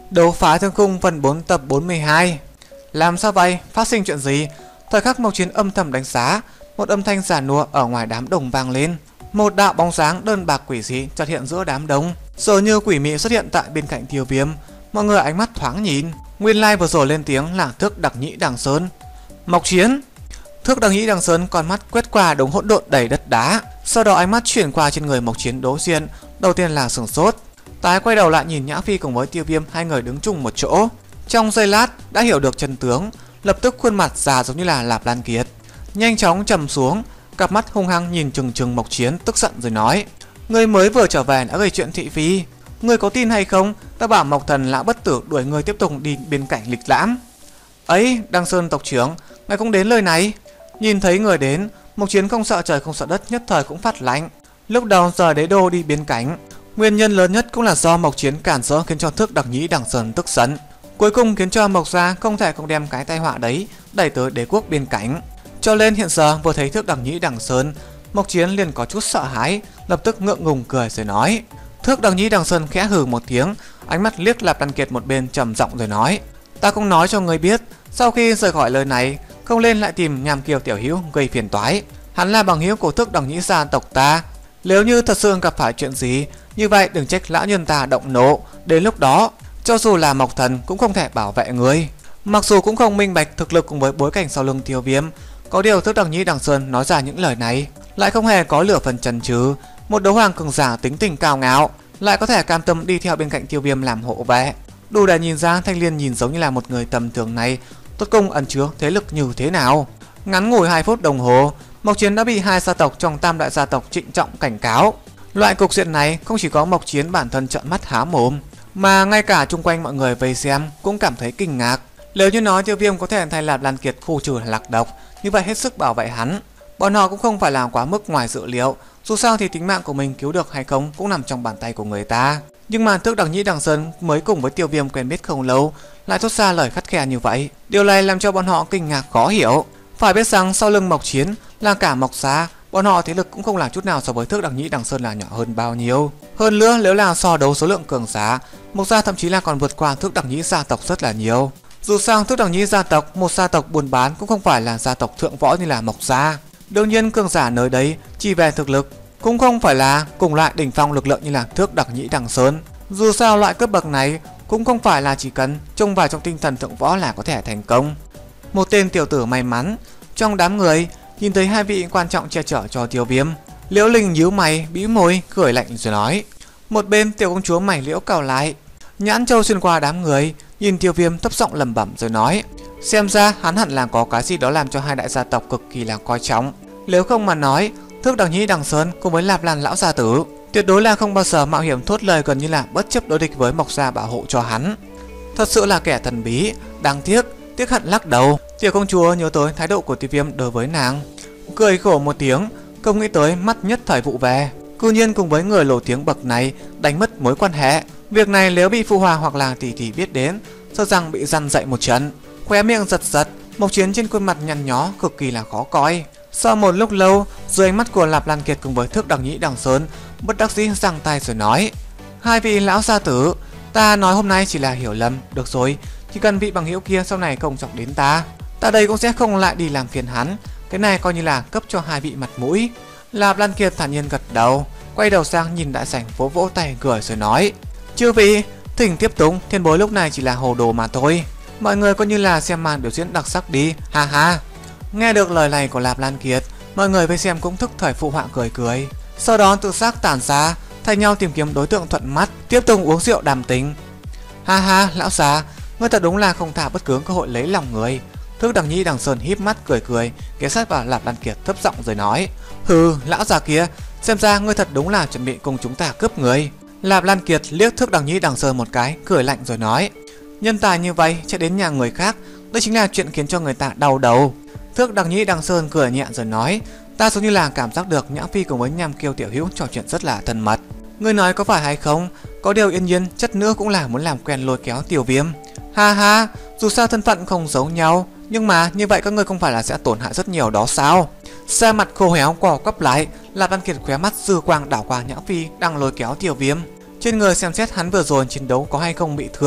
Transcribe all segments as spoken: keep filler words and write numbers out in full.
Đấu phá thương khung phần bốn tập bốn mươi hai. Làm sao vậy? Phát sinh chuyện gì? Thời khắc Mộc Chiến âm thầm đánh giá, một âm thanh giả nua ở ngoài đám đông vang lên. Một đạo bóng sáng đơn bạc quỷ dị chợt hiện giữa đám đông, rồi như quỷ mị xuất hiện tại bên cạnh Tiêu Viêm. Mọi người ánh mắt thoáng nhìn, nguyên lai vừa rồi lên tiếng là Thước Đặc Nhĩ Đằng Sơn. Mộc Chiến. Thước Đặc Nhĩ Đằng Sơn con mắt quét qua đống hỗn độn đầy đất đá, sau đó ánh mắt chuyển qua trên người Mộc Chiến đối diện, đầu tiên là sửng sốt, tái quay đầu lại nhìn Nhã Phi cùng với Tiêu Viêm, hai người đứng chung một chỗ. Trong giây lát đã hiểu được chân tướng, lập tức khuôn mặt già giống như là Lạp Lan Kiệt, nhanh chóng trầm xuống, cặp mắt hung hăng nhìn chừng chừng Mộc Chiến, tức giận rồi nói: "Ngươi mới vừa trở về đã gây chuyện thị phi, ngươi có tin hay không? Ta bảo Mộc Thần lão bất tử đuổi ngươi tiếp tục đi bên cạnh lịch lãm." "Ấy, Đăng Sơn tộc trưởng, ngài cũng đến lời này." Nhìn thấy người đến, Mộc Chiến không sợ trời không sợ đất, nhất thời cũng phát lạnh. Lúc đầu giờ Đế Đô đi biên cảnh, nguyên nhân lớn nhất cũng là do Mộc Chiến cản rỡ khiến cho Thước Đặc Nhĩ Đằng Sơn tức giận, cuối cùng khiến cho Mộc gia không thể không đem cái tai họa đấy đẩy tới đế quốc biên cảnh. Cho nên hiện giờ vừa thấy Thước Đặc Nhĩ Đằng Sơn, Mộc Chiến liền có chút sợ hãi, lập tức ngượng ngùng cười rồi nói. Thước Đặc Nhĩ Đằng Sơn khẽ hừ một tiếng, ánh mắt liếc Lạp Lan Kiệt một bên trầm giọng rồi nói: "Ta cũng nói cho ngươi biết, sau khi rời khỏi lời này, không nên lại tìm Nham Kiều tiểu hữu gây phiền toái. Hắn là bằng hữu của Thước Đặc Nhĩ gia tộc ta. Nếu như thật sự gặp phải chuyện gì, như vậy đừng trách lão nhân ta động nộ. Đến lúc đó, cho dù là Mộc Thần cũng không thể bảo vệ ngươi." Mặc dù cũng không minh bạch thực lực cùng với bối cảnh sau lưng Tiêu Viêm, có điều Thước Đặc Nhĩ Đằng Sơn nói ra những lời này lại không hề có lửa phần chần chừ. Một đấu hoàng cường giả tính tình cao ngạo, lại có thể cam tâm đi theo bên cạnh Tiêu Viêm làm hộ vệ, đủ để nhìn ra Thanh Liên nhìn giống như là một người tầm thường này tốt công ẩn chứa thế lực như thế nào. Ngắn ngủi hai phút đồng hồ, Mộc Chiến đã bị hai gia tộc trong tam đại gia tộc trịnh trọng cảnh cáo. Loại cục diện này không chỉ có Mộc Chiến bản thân trợn mắt há mồm, mà ngay cả chung quanh mọi người vây xem cũng cảm thấy kinh ngạc. Nếu như nói Tiêu Viêm có thể thay Lạp Lan Kiệt khu trừ lạc độc, như vậy hết sức bảo vệ hắn, bọn họ cũng không phải là quá mức ngoài dự liệu. Dù sao thì tính mạng của mình cứu được hay không cũng nằm trong bàn tay của người ta. Nhưng mà Thước Đặc Nhĩ Đằng Sơn mới cùng với Tiêu Viêm quen biết không lâu, lại thốt ra lời khắt khe như vậy. Điều này làm cho bọn họ kinh ngạc khó hiểu. Phải biết rằng sau lưng Mộc Chiến là cả Mộc gia, bọn họ thế lực cũng không là chút nào so với Thước Đặc Nhĩ Đằng Sơn là nhỏ hơn bao nhiêu. Hơn nữa nếu là so đấu số lượng cường giả, Mộc gia thậm chí là còn vượt qua Thước Đặc Nhĩ gia tộc rất là nhiều. Dù sao Thước Đặc Nhĩ gia tộc, một gia tộc buôn bán cũng không phải là gia tộc thượng võ như là Mộc gia. Đương nhiên cường giả nơi đấy chỉ về thực lực cũng không phải là cùng loại đỉnh phong lực lượng như là Thước Đặc Nhĩ Đằng Sơn. Dù sao loại cấp bậc này cũng không phải là chỉ cần trông vào trong tinh thần thượng võ là có thể thành công. Một tên tiểu tử may mắn trong đám người nhìn thấy hai vị quan trọng che chở cho Tiêu Viêm, Liễu Linh nhíu mày bĩu môi cười lạnh rồi nói. Một bên tiểu công chúa mày liễu cau lại, nhãn châu xuyên qua đám người nhìn Tiêu Viêm thấp giọng lẩm bẩm rồi nói: xem ra hắn hẳn là có cái gì đó làm cho hai đại gia tộc cực kỳ là coi trọng. Nếu không mà nói, Thước Đặc Nhĩ Đằng Sơn cùng với Lạp Lan lão gia tử tuyệt đối là không bao giờ mạo hiểm thốt lời gần như là bất chấp đối địch với Mộc gia bảo hộ cho hắn. Thật sự là kẻ thần bí, đáng tiếc. Tiếc hận lắc đầu, tiểu công chúa nhớ tới thái độ của Tiêu Viêm đối với nàng, cười khổ một tiếng, không nghĩ tới mắt nhất thời vụ về, cư nhiên cùng với người nổi tiếng bậc này đánh mất mối quan hệ. Việc này nếu bị Phu Hòa hoặc là tỷ tỷ biết đến, sợ rằng bị răn dậy một trận. Khóe miệng giật giật, Mộc Chiến trên khuôn mặt nhăn nhó cực kỳ là khó coi. Sau một lúc lâu, dưới ánh mắt của Lạp Lan Kiệt cùng với Thước Đặc Nhĩ Đằng Sơn, bất đắc dĩ giằng tay rồi nói: hai vị lão gia tử, ta nói hôm nay chỉ là hiểu lầm, được rồi, chỉ cần vị bằng hữu kia sau này không chọc đến ta, ta đây cũng sẽ không lại đi làm phiền hắn. Cái này coi như là cấp cho hai vị mặt mũi. Lạp Lan Kiệt thản nhiên gật đầu, quay đầu sang nhìn đại sảnh vỗ vỗ tay cười rồi nói: chư vị, thỉnh tiếp tục, thiên bối lúc này chỉ là hồ đồ mà thôi. Mọi người coi như là xem màn biểu diễn đặc sắc đi, ha ha. Nghe được lời này của Lạp Lan Kiệt, mọi người vây xem cũng thức thời phụ họa cười cười. Sau đó tự giác tản ra, thay nhau tìm kiếm đối tượng thuận mắt, tiếp tục uống rượu đàm tính. Ha ha, lão già, ngươi thật đúng là không thả bất cứ cơ hội lấy lòng người. Thước Đặc Nhĩ Đằng Sơn híp mắt cười cười, ghé sát vào Lạp Lan Kiệt thấp giọng rồi nói: hừ, lão già kia, xem ra ngươi thật đúng là chuẩn bị cùng chúng ta cướp người. Lạp Lan Kiệt liếc Thước Đặc Nhĩ Đằng Sơn một cái, cười lạnh rồi nói: nhân tài như vậy chạy đến nhà người khác, đây chính là chuyện khiến cho người ta đau đầu. Thước Đặc Nhĩ Đằng Sơn cười nhẹ rồi nói: ta giống như là cảm giác được Nhã Phi cùng với Nham Kiều tiểu hữu trò chuyện rất là thân mật. Ngươi nói có phải hay không? Có điều yên nhiên chất nữa cũng là muốn làm quen lôi kéo Tiêu Viêm. Ha ha, dù sao thân phận không giống nhau, nhưng mà như vậy các ngươi không phải là sẽ tổn hại rất nhiều đó sao? Xe mặt khô héo cò quắp lại, Lạp Lan Kiệt khóe mắt dư quang đảo qua Nhã Phi đang lôi kéo Tiêu Viêm. Trên người xem xét hắn vừa rồi chiến đấu có hay không bị thương.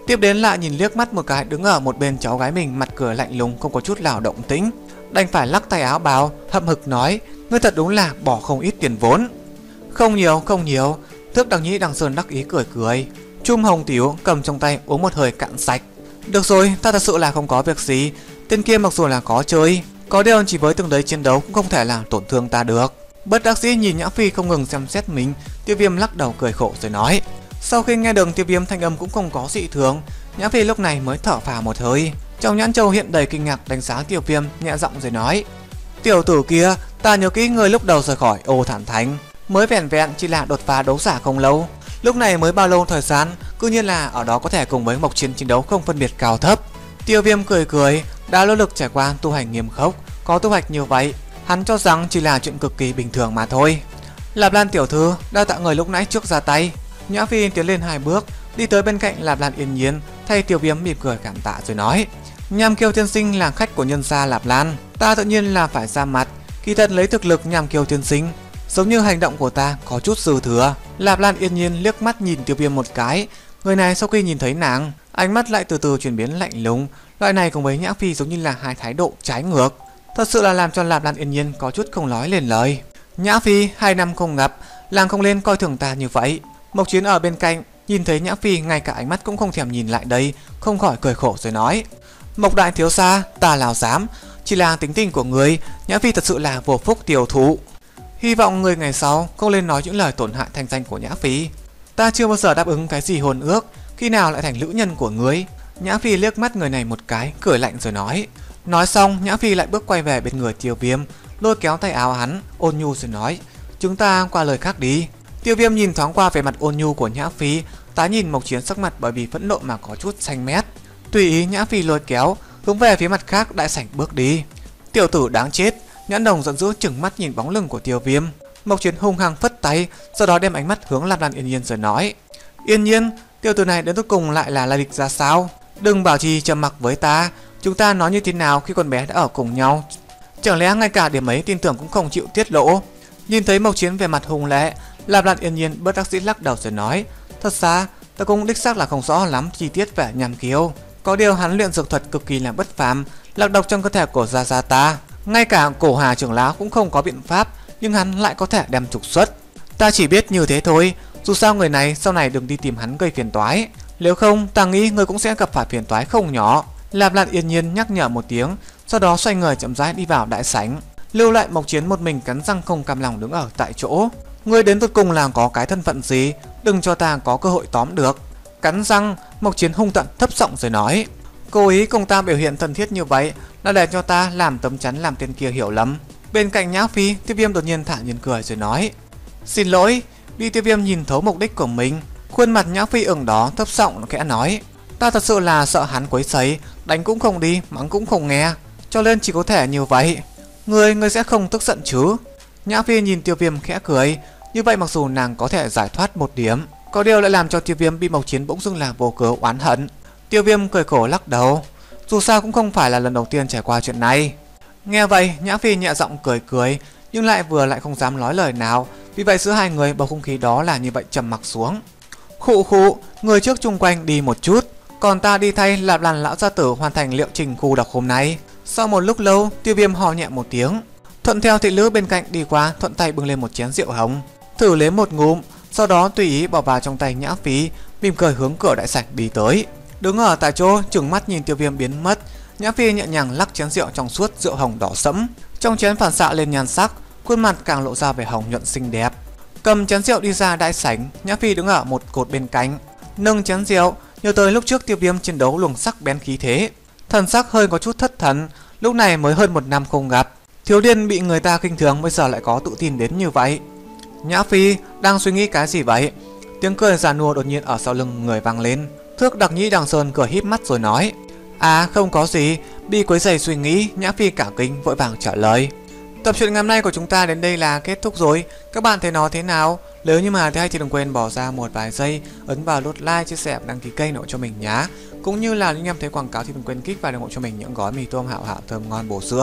Tiếp đến lại nhìn liếc mắt một cái đứng ở một bên cháu gái mình, mặt cười lạnh lùng không có chút nào động tĩnh, đành phải lắc tay áo bào hậm hực nói: ngươi thật đúng là bỏ không ít tiền vốn. Không nhiều không nhiều. Tước Đằng Nhĩ Đằng Sơn đắc ý cười cười, chum hồng tiểu cầm trong tay uống một hơi cạn sạch. Được rồi, ta thật sự là không có việc gì. Tên kia mặc dù là có chơi, có điều chỉ với từng đấy chiến đấu cũng không thể làm tổn thương ta được. Bất đắc dĩ nhìn Nhã Phi không ngừng xem xét mình, Tiêu Viêm lắc đầu cười khổ rồi nói. Sau khi nghe được Tiêu Viêm thanh âm cũng không có dị thường, Nhã Phi lúc này mới thở phào một hơi. Trong nhãn châu hiện đầy kinh ngạc đánh giá Tiêu Viêm, nhẹ giọng rồi nói: tiểu tử kia, ta nhớ kỹ người lúc đầu rời khỏi Ô Thản Thánh mới vẹn vẹn chỉ là đột phá đấu giả không lâu, lúc này mới bao lâu thời gian, cứ nhiên là ở đó có thể cùng với Mộc Chiến chiến đấu không phân biệt cao thấp. Tiêu Viêm cười cười, đã nỗ lực trải qua tu hành nghiêm khốc, có thu hoạch như vậy, hắn cho rằng chỉ là chuyện cực kỳ bình thường mà thôi. Lạp Lan tiểu thư, đa tạ người lúc nãy trước ra tay. Nhã Phi tiến lên hai bước, đi tới bên cạnh Lạp Lan yên nhiên, thay Tiêu Viêm mỉm cười cảm tạ rồi nói: Nham Kiêu tiên sinh là khách của nhân gia Lạp Lan, ta tự nhiên là phải ra mặt. Kỳ thật lấy thực lực Nham Kiêu tiên sinh, giống như hành động của ta có chút dư thừa. Lạp Lan yên nhiên liếc mắt nhìn Tiêu Viêm một cái, người này sau khi nhìn thấy nàng, ánh mắt lại từ từ chuyển biến lạnh lùng. Loại này cùng với Nhã Phi giống như là hai thái độ trái ngược, thật sự là làm cho Lạp Lan yên nhiên có chút không nói lên lời. Nhã Phi, hai năm không gặp, làng không lên coi thường ta như vậy. Mộc Chiến ở bên cạnh nhìn thấy Nhã Phi ngay cả ánh mắt cũng không thèm nhìn lại đây, không khỏi cười khổ rồi nói: Mộc đại thiếu gia, ta nào dám, chỉ là tính tình của người, Nhã Phi thật sự là vô phúc tiểu thụ. Hy vọng người ngày sau không lên nói những lời tổn hại thanh danh của Nhã Phi. Ta chưa bao giờ đáp ứng cái gì hôn ước, khi nào lại thành lữ nhân của ngươi? Nhã Phi liếc mắt người này một cái, cười lạnh rồi nói. Nói xong, Nhã Phi lại bước quay về bên người Tiêu Viêm, lôi kéo tay áo hắn, ôn nhu rồi nói: chúng ta qua lời khác đi. Tiêu Viêm nhìn thoáng qua về mặt ôn nhu của Nhã Phi, tái nhìn Mộc Chiến sắc mặt bởi vì phẫn nộ mà có chút xanh mét. Tùy ý Nhã Phi lôi kéo hướng về phía mặt khác đại sảnh bước đi. Tiểu tử đáng chết! Nhãn Đồng giận dữ chừng mắt nhìn bóng lưng của Tiêu Viêm. Mộc Chiến hung hăng phất tay, sau đó đem ánh mắt hướng Lạp Lan Yên Nhiên rồi nói: Yên Nhiên, tiểu tử này đến cuối cùng lại là lai lịch ra sao? Đừng bảo trì trầm mặc với ta, chúng ta nói như thế nào khi con bé đã ở cùng nhau? Chẳng lẽ ngay cả điểm ấy tin tưởng cũng không chịu tiết lộ? Nhìn thấy Mộc Chiến về mặt hung lệ, Lạp Lan Yên Nhiên bất đắc dĩ lắc đầu rồi nói: thật ra ta cũng đích xác là không rõ lắm chi tiết về Nham Kiêu, có điều hắn luyện dược thuật cực kỳ là bất phàm, lạc độc trong cơ thể của gia gia ta, ngay cả Cổ Hà trưởng lão cũng không có biện pháp, nhưng hắn lại có thể đem trục xuất. Ta chỉ biết như thế thôi, dù sao người này sau này đừng đi tìm hắn gây phiền toái, nếu không ta nghĩ người cũng sẽ gặp phải phiền toái không nhỏ. Lạp Lan Yên Nhiên nhắc nhở một tiếng, sau đó xoay người chậm rãi đi vào đại sảnh, lưu lại Mộc Chiến một mình cắn răng không cam lòng đứng ở tại chỗ. Ngươi đến tột cùng là có cái thân phận gì, đừng cho ta có cơ hội tóm được. Cắn răng, Mộc Chiến hung tận thấp giọng rồi nói: cố ý cùng ta biểu hiện thân thiết như vậy là để cho ta làm tấm chắn làm tên kia hiểu lầm. Bên cạnh Nhã Phi, Tiêu Viêm đột nhiên thả nhiên cười rồi nói: xin lỗi. Đi. Tiêu Viêm nhìn thấu mục đích của mình, khuôn mặt Nhã Phi ửng đó, thấp giọng khẽ nói: ta thật sự là sợ hắn quấy rầy, đánh cũng không đi, mắng cũng không nghe, cho nên chỉ có thể như vậy. Ngươi, ngươi sẽ không tức giận chứ? Nhã Phi nhìn Tiêu Viêm khẽ cười, như vậy mặc dù nàng có thể giải thoát một điểm, có điều lại làm cho Tiêu Viêm bị Mộc Chiến bỗng dưng là vô cớ oán hận. Tiêu Viêm cười khổ lắc đầu, dù sao cũng không phải là lần đầu tiên trải qua chuyện này. Nghe vậy, Nhã Phi nhẹ giọng cười cười, nhưng lại vừa lại không dám nói lời nào, vì vậy giữa hai người bầu không khí đó là như vậy trầm mặc xuống. Khụ khụ, người trước chung quanh đi một chút, còn ta đi thay Lạp Lan lão gia tử hoàn thành liệu trình khu độc hôm nay. Sau một lúc lâu, Tiêu Viêm hò nhẹ một tiếng, thuận theo thị nữ bên cạnh đi qua, thuận tay bưng lên một chén rượu hồng, thử lấy một ngụm, sau đó tùy ý bỏ vào trong tay Nhã Phi, mỉm cười hướng cửa đại sảnh đi tới. Đứng ở tại chỗ chừng mắt nhìn Tiêu Viêm biến mất, Nhã Phi nhẹ nhàng lắc chén rượu trong suốt rượu hồng đỏ sẫm, trong chén phản xạ lên nhan sắc, khuôn mặt càng lộ ra vẻ hồng nhuận xinh đẹp. Cầm chén rượu đi ra đại sảnh, Nhã Phi đứng ở một cột bên cạnh, nâng chén rượu, nhớ tới lúc trước Tiêu Viêm chiến đấu luồng sắc bén khí thế, thần sắc hơi có chút thất thần. Lúc này mới hơn một năm không gặp, thiếu niên bị người ta khinh thường bây giờ lại có tự tin đến như vậy. Nhã Phi đang suy nghĩ cái gì vậy? Tiếng cười già nua đột nhiên ở sau lưng người vang lên. Thước Đặc Nhĩ Đằng Sơn cười híp mắt rồi nói: à không có gì, bị quấy rầy suy nghĩ. Nhã Phi cả kinh vội vàng trả lời. Tập truyện ngày hôm nay của chúng ta đến đây là kết thúc rồi. Các bạn thấy nó thế nào? Nếu như mà thấy hay thì đừng quên bỏ ra một vài giây ấn vào nút like, chia sẻ, đăng ký kênh ủng hộ cho mình nhá. Cũng như là những em thấy quảng cáo thì đừng quên kích vào ủng hộ cho mình những gói mì tôm Hạo Hạo thơm ngon bổ dưỡng.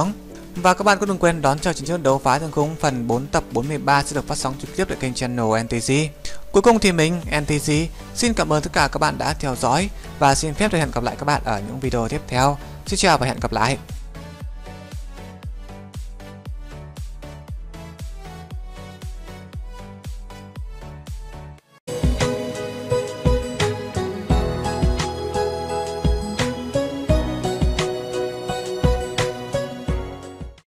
Và các bạn cũng đừng quên đón chờ trận chiến đấu phá thương khung phần bốn tập bốn mươi ba sẽ được phát sóng trực tiếp tại kênh channel en tê xê. Cuối cùng thì mình, en tê xê, xin cảm ơn tất cả các bạn đã theo dõi và xin phép được hẹn gặp lại các bạn ở những video tiếp theo. Xin chào và hẹn gặp lại.